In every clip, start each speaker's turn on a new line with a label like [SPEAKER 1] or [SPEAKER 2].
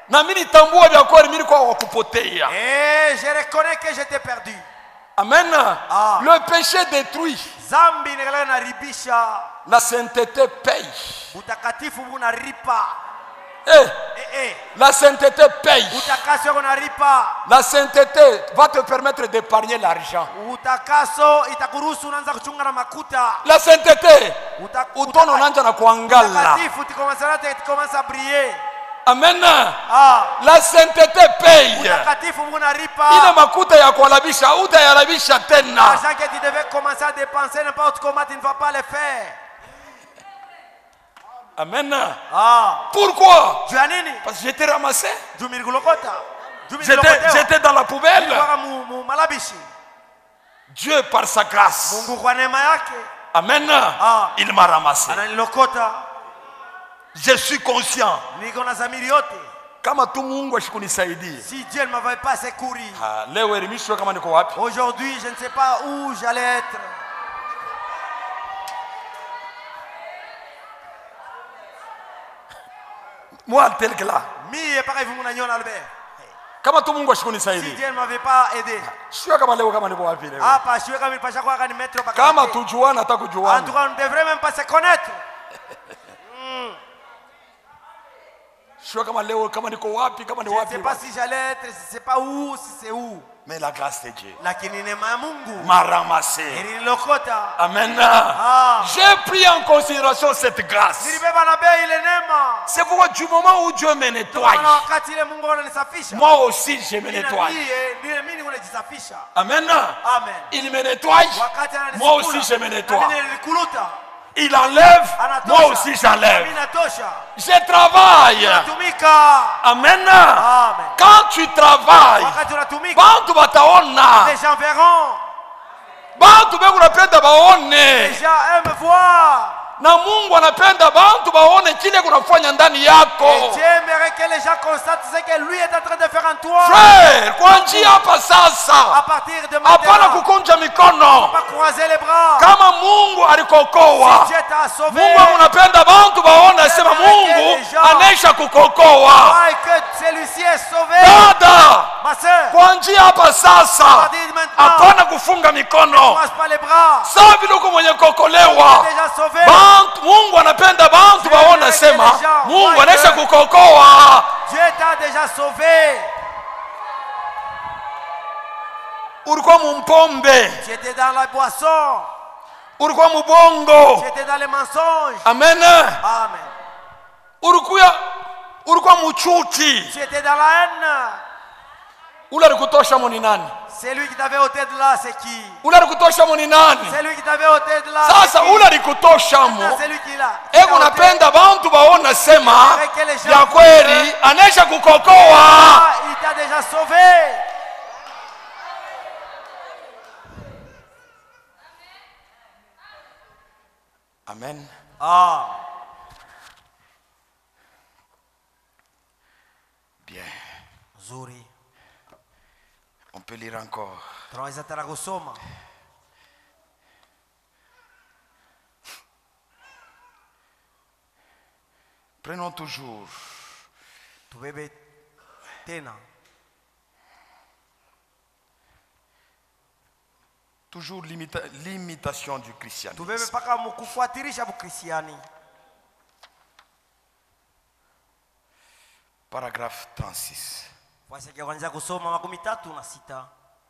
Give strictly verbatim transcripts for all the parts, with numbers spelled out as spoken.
[SPEAKER 1] Na mimi nitambua vya kweli mimi kwa wakupotea.
[SPEAKER 2] Et je reconnais que j'étais perdu.
[SPEAKER 1] Amen.
[SPEAKER 2] Ah.
[SPEAKER 1] Le péché détruit.
[SPEAKER 2] Zambi inakalaka na ribisha.
[SPEAKER 1] La sainteté paye.
[SPEAKER 2] Utakatifu unaripa.
[SPEAKER 1] Eh,
[SPEAKER 2] Eh eh.
[SPEAKER 1] la sainteté paye.
[SPEAKER 2] Utakaso unaripa.
[SPEAKER 1] La sainteté va te permettre d'épargner l'argent.
[SPEAKER 2] Utakaso itakuruhusu unaanza kuchunga na makuta.
[SPEAKER 1] La sainteté
[SPEAKER 2] Uta-
[SPEAKER 1] utono unaanza na kuangala.
[SPEAKER 2] Utakatifu tikomanza te tikomanza briller.
[SPEAKER 1] Amen.
[SPEAKER 2] Ah.
[SPEAKER 1] La sainteté paye.
[SPEAKER 2] Utakatifu unaripa.
[SPEAKER 1] Ile makuta ya kualabisha utayalabisha tena.
[SPEAKER 2] L'argent que tu devais commencer à dépenser n'importe comment tu ne vas pas le faire.
[SPEAKER 1] Amen.
[SPEAKER 2] Ah.
[SPEAKER 1] Pourquoi?
[SPEAKER 2] Tu as nini?
[SPEAKER 1] Parce que j'étais ramassé.
[SPEAKER 2] J'étais
[SPEAKER 1] J'étais dans la poubelle.
[SPEAKER 2] malabishi.
[SPEAKER 1] Dieu par sa grâce.
[SPEAKER 2] Mungu kwa neema yake.
[SPEAKER 1] Amen.
[SPEAKER 2] Ah.
[SPEAKER 1] Il m'a ramassé.
[SPEAKER 2] Ananilokota.
[SPEAKER 1] Je suis conscient.
[SPEAKER 2] Niko na zamiri yote.
[SPEAKER 1] Kama tu Mungu ashikunisaidia.
[SPEAKER 2] Si Dieu ne m'avait pas secouru.
[SPEAKER 1] Ah, leo elimishwe kama niko wapi.
[SPEAKER 2] Aujourd'hui, je ne sais pas où j'allais être.
[SPEAKER 1] Moi tel que là.
[SPEAKER 2] Mi est pareil vous mon Albert.
[SPEAKER 1] Kama tu Mungu
[SPEAKER 2] Si
[SPEAKER 1] ashikunisaidia.
[SPEAKER 2] Dieu ne m'avait pas aidé.
[SPEAKER 1] Sio kama leo kama niko wapi leo.
[SPEAKER 2] Ah, pas sûr comme il pas chaque fois qu'on mettre pas.
[SPEAKER 1] Kama tujuana hata
[SPEAKER 2] En tout
[SPEAKER 1] kujuana.
[SPEAKER 2] cas, on ne devrait même pas se connaître.
[SPEAKER 1] Sio kama leo kama niko wapi kama ni
[SPEAKER 2] Je ne
[SPEAKER 1] wapi.
[SPEAKER 2] sais pas si j'allais être, si c'est pas où, si c'est où.
[SPEAKER 1] Mais la grâce de Dieu
[SPEAKER 2] Lakini neema ya Mungu
[SPEAKER 1] m'a ramassé.
[SPEAKER 2] ilinilokota.
[SPEAKER 1] Amen.
[SPEAKER 2] Ah.
[SPEAKER 1] J'ai pris en considération cette grâce.
[SPEAKER 2] Nilibeba na bei ile neema.
[SPEAKER 1] C'est pourquoi du moment où Dieu me nettoie,
[SPEAKER 2] Maana wakati ile Mungu ananisafisha.
[SPEAKER 1] moi aussi je me nettoie.
[SPEAKER 2] Ndiye mimi unajisafisha.
[SPEAKER 1] Amen.
[SPEAKER 2] Amen.
[SPEAKER 1] Il me nettoie.
[SPEAKER 2] Wakati ananisafisha.
[SPEAKER 1] Moi aussi je me nettoie.
[SPEAKER 2] Mimi nilikuluta.
[SPEAKER 1] Il enlève.
[SPEAKER 2] Anatosha.
[SPEAKER 1] Moi aussi j'enlève.
[SPEAKER 2] Mimi natosha.
[SPEAKER 1] Je travaille.
[SPEAKER 2] Tumika.
[SPEAKER 1] Amen.
[SPEAKER 2] Amen.
[SPEAKER 1] Quand tu travailles,
[SPEAKER 2] Wakati unatumika.
[SPEAKER 1] bantu bataona.
[SPEAKER 2] Les gens verront.
[SPEAKER 1] Bantu beku napenda baone.
[SPEAKER 2] Les gens aiment voir.
[SPEAKER 1] Na Mungu anapenda bantu baone kile kunafanya ndani yako.
[SPEAKER 2] Et Dieu aimerait que les gens constatent ce que lui est en train de faire en toi.
[SPEAKER 1] Frère, kwa njia hapa
[SPEAKER 2] À
[SPEAKER 1] sasa.
[SPEAKER 2] partir de
[SPEAKER 1] Hapana
[SPEAKER 2] maintenant,
[SPEAKER 1] kukunja mikono.
[SPEAKER 2] pas croiser les bras.
[SPEAKER 1] Kama Mungu alikokoa.
[SPEAKER 2] Si Dieu t'a sauvé,
[SPEAKER 1] Mungu unapenda bantu baone asema Mungu anesha kukokoa.
[SPEAKER 2] crois que celui-ci est sauvé.
[SPEAKER 1] Dada,
[SPEAKER 2] Ma soeur,
[SPEAKER 1] kwa njia hapa
[SPEAKER 2] à
[SPEAKER 1] sasa.
[SPEAKER 2] partir de maintenant,
[SPEAKER 1] Hapana kufunga
[SPEAKER 2] ne
[SPEAKER 1] mikono.
[SPEAKER 2] croise pas les bras.
[SPEAKER 1] Sawa vile uko mwenye kokolewa.
[SPEAKER 2] Déjà sauvé.
[SPEAKER 1] Bantu, Mungu anapenda bantu baone sema Mungu anesha kukokoa.
[SPEAKER 2] Dieu t'a déjà sauvé.
[SPEAKER 1] Ulikuwa mumpombe,
[SPEAKER 2] Tu étais dans la boisson.
[SPEAKER 1] ulikuwa mubongo.
[SPEAKER 2] Tu étais dans les mensonges.
[SPEAKER 1] Amen.
[SPEAKER 2] Amen.
[SPEAKER 1] Ulikuwa ulikuwa muchuki.
[SPEAKER 2] Tu étais dans la haine.
[SPEAKER 1] Ule alikutosha mo ni nani?
[SPEAKER 2] C'est lui qui t'avait ôté de là, c'est qui?
[SPEAKER 1] Ule alikutosha mo ni nani?
[SPEAKER 2] C'est lui qui t'avait ôté de là.
[SPEAKER 1] Sasa ule alikutosha mo.
[SPEAKER 2] C'est lui qui l'a.
[SPEAKER 1] Hebu napenda bantu baona sema ya kweli anesha kukokoa.
[SPEAKER 2] Ah, il t'a déjà sauvé.
[SPEAKER 1] Amen.
[SPEAKER 2] Ah.
[SPEAKER 1] Bien.
[SPEAKER 2] Zuri.
[SPEAKER 1] On peut lire encore.
[SPEAKER 2] Tunaweza tena kusoma.
[SPEAKER 1] Prenons toujours
[SPEAKER 2] Tubebe tena.
[SPEAKER 1] toujours l'imita- l'imitation du christianisme.
[SPEAKER 2] Tubebe paka mkufuatirisha bukristiani.
[SPEAKER 1] Paragraphe trente-six.
[SPEAKER 2] Basi kia kwanza kusoma makumi tatu na sita.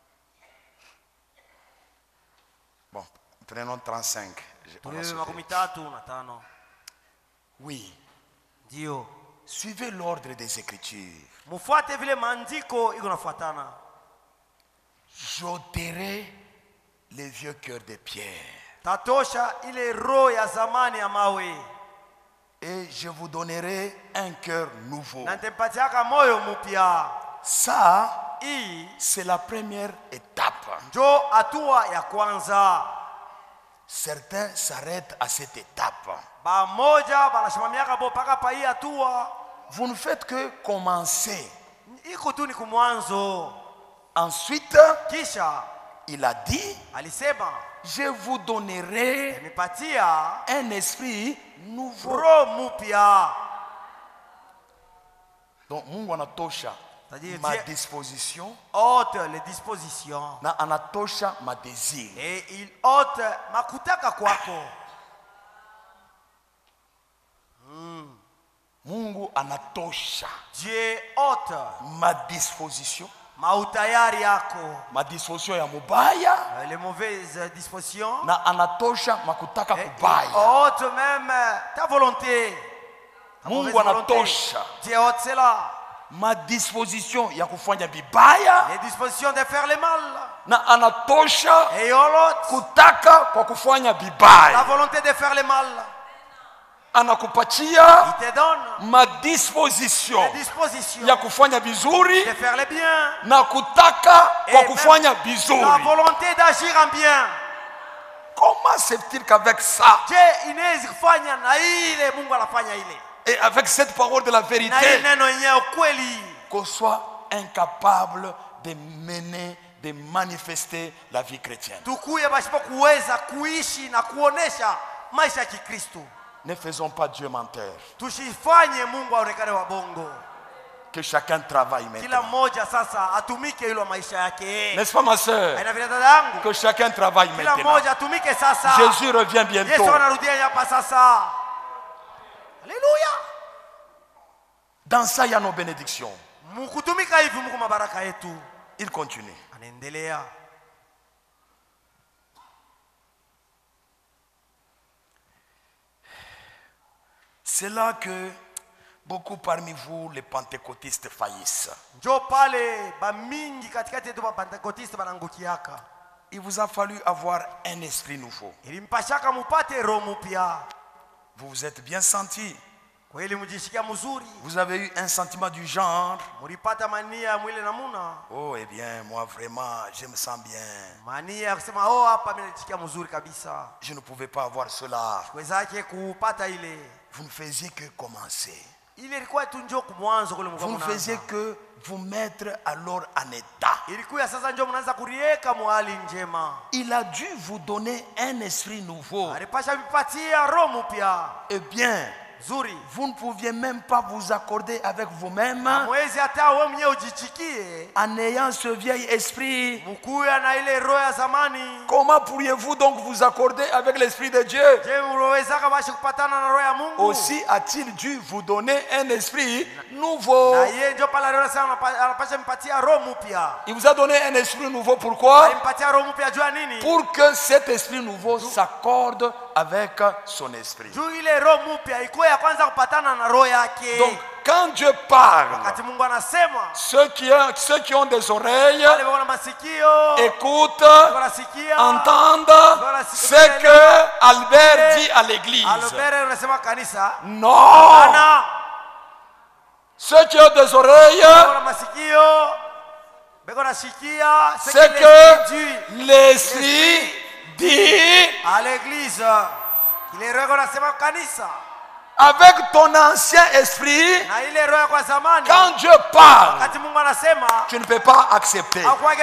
[SPEAKER 1] Bon, prenons trente-cinq. Je- on va
[SPEAKER 2] Tubebe
[SPEAKER 1] se
[SPEAKER 2] makumi
[SPEAKER 1] faire.
[SPEAKER 2] tatu na tano.
[SPEAKER 1] Oui.
[SPEAKER 2] Ndio.
[SPEAKER 1] Suivez l'ordre des Écritures.
[SPEAKER 2] Mufuate vile maandiko iko nafuatana.
[SPEAKER 1] J'ôterai les vieux cœurs de pierre
[SPEAKER 2] Tatosha ile roho ya zamani ya mawe.
[SPEAKER 1] et je vous donnerai un cœur nouveau.
[SPEAKER 2] Na nitapatiaka moyo mpya.
[SPEAKER 1] Ça,
[SPEAKER 2] Hii
[SPEAKER 1] c'est la première étape.
[SPEAKER 2] njo hatua ya kwanza.
[SPEAKER 1] Certains s'arrêtent à cette étape.
[SPEAKER 2] Bamoja banashimamiaka bo paka pa hii hatua.
[SPEAKER 1] Vous ne faites que commencer.
[SPEAKER 2] Iko tu ni kumwanzo.
[SPEAKER 1] Ensuite,
[SPEAKER 2] Kisha
[SPEAKER 1] il a dit,
[SPEAKER 2] alisema
[SPEAKER 1] je vous donnerai
[SPEAKER 2] nipatia
[SPEAKER 1] un esprit nouveau.
[SPEAKER 2] roho mpya.
[SPEAKER 1] Donc Mungu anatosha ma disposition,
[SPEAKER 2] ôte les dispositions,
[SPEAKER 1] na anatosha ma désir.
[SPEAKER 2] Et il ôte makutaka kwako.
[SPEAKER 1] Mm. Mungu anatosha.
[SPEAKER 2] Dieu ôte
[SPEAKER 1] ma disposition,
[SPEAKER 2] mautayari yako,
[SPEAKER 1] ma disposition ya mubaya,
[SPEAKER 2] les mauvaises dispositions,
[SPEAKER 1] na anatosha makutaka kubaya.
[SPEAKER 2] Ôte même ta volonté. Ta
[SPEAKER 1] Mungu anatosha.
[SPEAKER 2] Dieu ôte cela.
[SPEAKER 1] Ma disposition ya kufanya bibaya,
[SPEAKER 2] les dispositions de faire le mal,
[SPEAKER 1] na anatosha
[SPEAKER 2] et ôte
[SPEAKER 1] kutaka kwa kufanya bibaya.
[SPEAKER 2] La volonté de faire le mal.
[SPEAKER 1] Anakupatia
[SPEAKER 2] il te donne
[SPEAKER 1] ma disposition ya kufanya bizuri,
[SPEAKER 2] de faire le bien,
[SPEAKER 1] na kutaka kwa kufanya bizuri.
[SPEAKER 2] La volonté d'agir en bien.
[SPEAKER 1] Comment c'est-il qu'avec ça,
[SPEAKER 2] je inaweza kufanya na ile Mungu anafanya ile,
[SPEAKER 1] et avec cette parole de la vérité, qu'on soit incapable de mener, de manifester la vie chrétienne? Ne faisons pas Dieu menteur. Que chacun travaille maintenant. N'est-ce pas ma soeur? Que chacun travaille maintenant. Jésus revient bientôt.
[SPEAKER 2] Alléluia.
[SPEAKER 1] Dans ça, il y a nos bénédictions. Il continue. C'est là que beaucoup parmi vous, les pentecôtistes, faillissent. Il vous a fallu avoir un esprit nouveau. Vous vous êtes bien senti. Vous avez eu un sentiment du genre. Oh, eh bien, moi vraiment, je me sens bien. Je ne pouvais pas avoir cela. Vous ne faisiez que commencer. Vous ne faisiez que vous mettre alors en état. Il a dû vous donner un esprit nouveau. Eh bien, vous ne pouviez même pas vous accorder avec vous-même en ayant ce vieil esprit. Comment pourriez-vous donc vous accorder avec l'esprit de Dieu? Aussi a-t-il dû vous donner un esprit nouveau. Il vous a donné un esprit nouveau, pourquoi? Pour que cet esprit nouveau s'accorde avec son esprit. Donc, quand Dieu parle, ceux qui, ont, ceux qui ont des oreilles écoutent, entendent ce que Albert dit à l'église. Non! Ceux qui ont des oreilles, c'est que l'esprit dit
[SPEAKER 2] à l'église.
[SPEAKER 1] Avec ton ancien esprit, quand Dieu parle, tu ne peux pas accepter.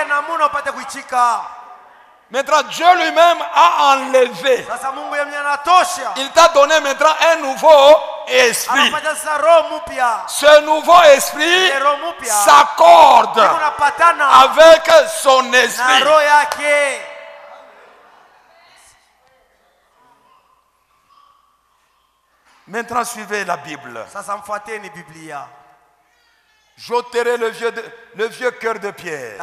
[SPEAKER 1] Maintenant, Dieu lui-même a enlevé. Il t'a donné maintenant un nouveau esprit. Ce nouveau esprit s'accorde avec son esprit. Maintenant, suivez la Bible. J'ôterai le vieux, de, le vieux cœur de pierre.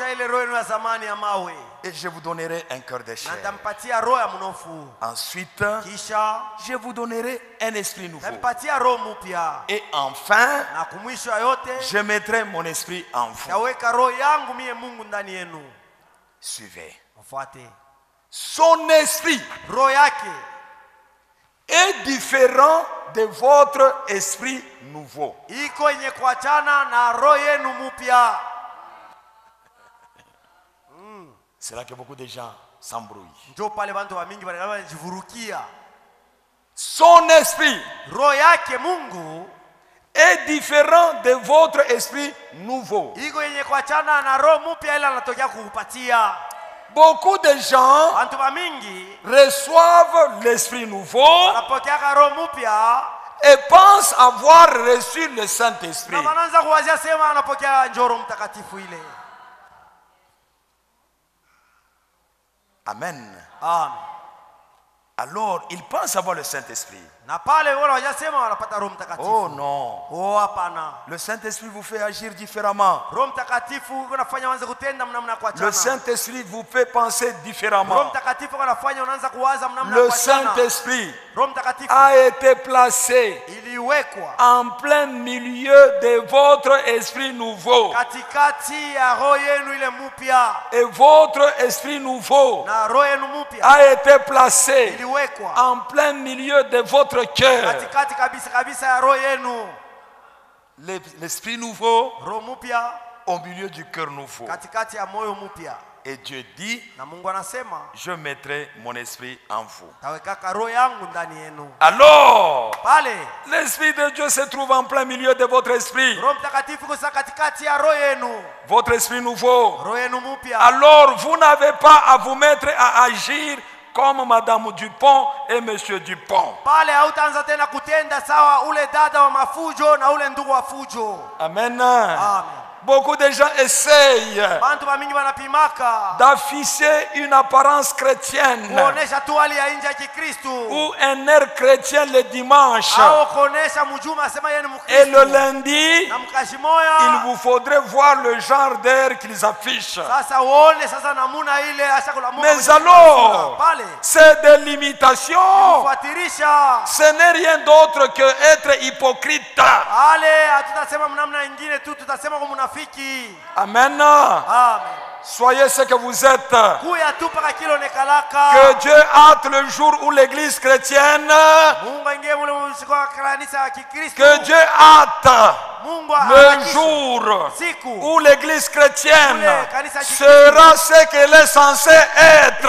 [SPEAKER 1] Et je vous donnerai un cœur de chair. Ensuite, je vous donnerai un esprit nouveau. Et enfin, je mettrai mon esprit en vous. Suivez. Son esprit est différent de votre esprit nouveau. C'est là que beaucoup de gens s'embrouillent. Son esprit est différent de votre esprit nouveau. Beaucoup de gens reçoivent l'esprit nouveau et pense avoir reçu le Saint-Esprit. Amen.
[SPEAKER 2] Amen.
[SPEAKER 1] Alors, il pense avoir le Saint-Esprit. Oh non. Le Saint-Esprit vous fait agir différemment. Le Saint-Esprit vous fait penser différemment. Le Saint-Esprit a été placé en plein milieu de votre esprit nouveau. Et votre esprit nouveau a été placé en plein milieu de votre cœur. L'esprit nouveau au milieu du cœur nouveau. Et Dieu dit, je mettrai mon esprit en vous. Alors, l'esprit de Dieu se trouve en plein milieu de votre esprit. Votre esprit nouveau. Alors, vous n'avez pas à vous mettre à agir comme Madame Dupont et Monsieur Dupont. Amen. Amen. Beaucoup de gens essayent d'afficher une apparence chrétienne ou un air chrétien le dimanche. Et le lundi, il vous faudrait voir le genre d'air qu'ils affichent. Mais alors, c'est des limitations. Ce n'est rien d'autre que être hypocrite. Amen. Amen. Soyez ce que vous êtes. Que Dieu hâte le jour où l'église chrétienne, que Dieu hâte le jour où l'église chrétienne sera ce qu'elle est censée être.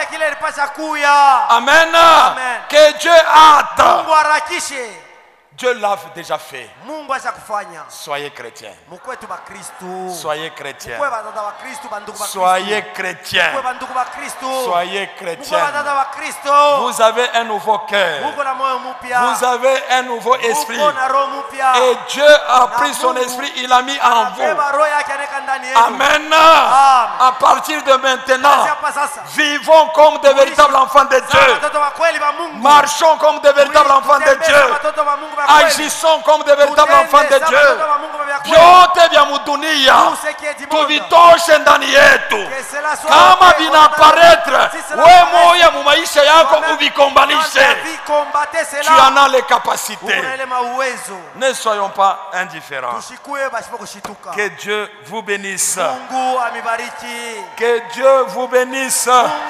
[SPEAKER 1] Amen. Amen. Que Dieu hâte. Dieu l'a déjà fait. Soyez chrétiens. Soyez chrétiens. Soyez chrétiens. Soyez chrétiens. Vous avez un nouveau cœur. Vous avez un nouveau esprit. Et Dieu a pris son esprit, il l'a mis en vous. Amen. À partir de maintenant, vivons comme de véritables enfants de Dieu. Marchons comme de véritables enfants de Dieu. Agissons comme de véritables enfants de Dieu. Vyote vya mudunia tuvitoshe ndani yetu. Kama vinaparaître, we moya mu maisha yako uvikombanishe. Tu en as les capacités. Ne soyons pas indifférents. Que Dieu vous bénisse. Que Dieu vous bénisse.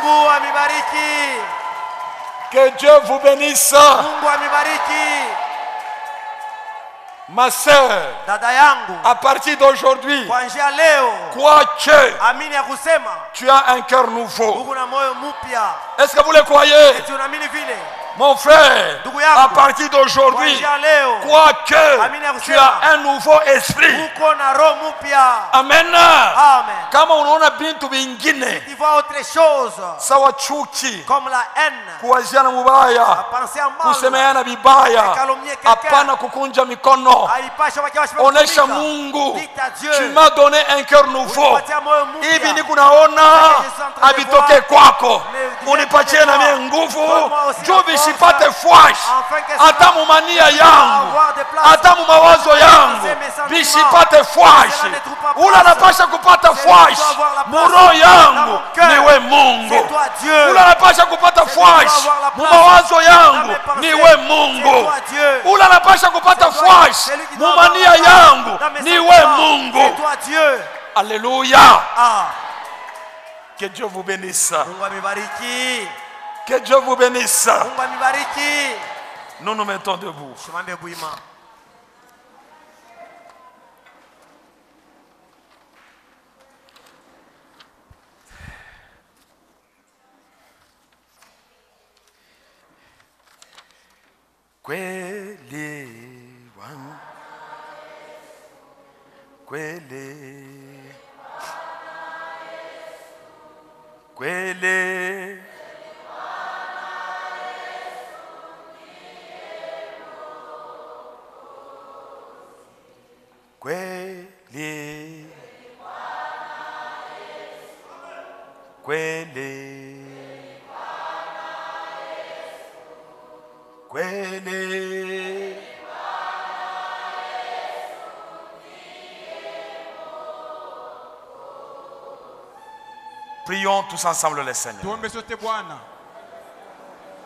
[SPEAKER 1] Que Dieu vous bénisse. Ma sœur, à partir d'aujourd'hui, quoique tu as un cœur nouveau, est-ce que vous le croyez? Mon frère, à partir d'aujourd'hui, quoique tu as un nouveau esprit. Amen. Kama unaona bintu vingine sawa chuki, kuwaziana mubaya, kusemeana vibaya, hapana kukunja mikono. Onesha Mungu, tu m'as donné un cœur nouveau. Hivi ni kunaona abitoke kwako, unipatie na mie nguvu juu visipate fwash hata mumania yangu, hata mumawazo yangu visipate fwash. Ula anapasha kupata fwash muro yangu niwe Mungu. Ula anapasha kupata fwash mumawazo yangu niwe Mungu. Ula anapasha kupata fwash mumania yangu niwe Mungu. Alléluia. Que Dieu vous bénisse. Que Dieu vous bénisse. Nous nous mettons debout. Kweli wangu, kweli, kweli, Kweli. Kweli. Kweli. Prions tous ensemble le Seigneur.